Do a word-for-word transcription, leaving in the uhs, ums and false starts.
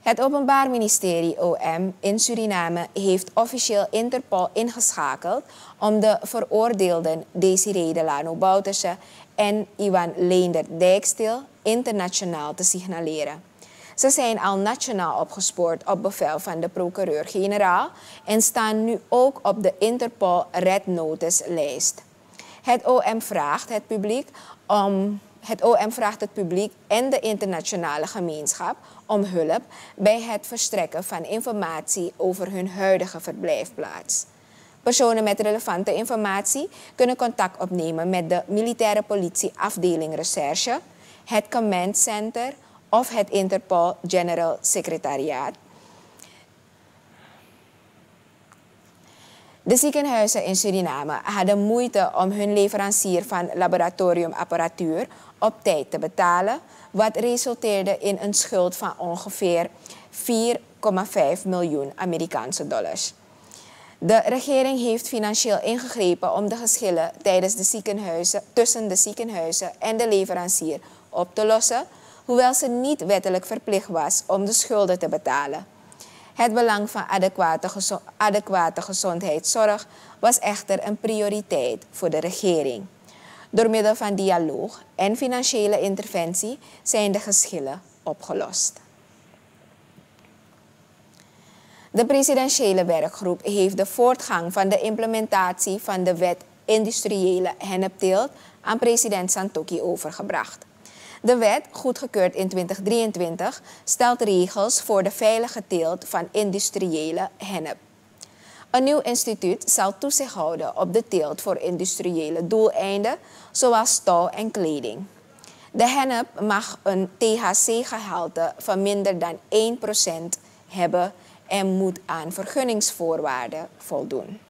Het Openbaar Ministerie O M in Suriname heeft officieel Interpol ingeschakeld om de veroordeelden Desiree Delano Bouterse en Iwan Leender Dijkstil internationaal te signaleren. Ze zijn al nationaal opgespoord op bevel van de procureur-generaal en staan nu ook op de Interpol Red Notice-lijst. Het O M vraagt het publiek om Het O M vraagt het publiek en de internationale gemeenschap om hulp bij het verstrekken van informatie over hun huidige verblijfplaats. Personen met relevante informatie kunnen contact opnemen met de Militaire Politie Afdeling Recherche, het Command Center of het Interpol General Secretariaat. De ziekenhuizen in Suriname hadden moeite om hun leverancier van laboratoriumapparatuur op tijd te betalen, wat resulteerde in een schuld van ongeveer vier komma vijf miljoen Amerikaanse dollars. De regering heeft financieel ingegrepen om de geschillen tijdens de ziekenhuizen, tussen de ziekenhuizen en de leverancier op te lossen, hoewel ze niet wettelijk verplicht was om de schulden te betalen. Het belang van adequate, gezo adequate gezondheidszorg was echter een prioriteit voor de regering. Door middel van dialoog en financiële interventie zijn de geschillen opgelost. De presidentiële werkgroep heeft de voortgang van de implementatie van de wet industriële hennepteelt aan president Santokhi overgebracht. De wet, goedgekeurd in twintig drieëntwintig, stelt regels voor de veilige teelt van industriële hennep. Een nieuw instituut zal toezicht houden op de teelt voor industriële doeleinden, zoals touw en kleding. De hennep mag een T H C-gehalte van minder dan één procent hebben en moet aan vergunningsvoorwaarden voldoen.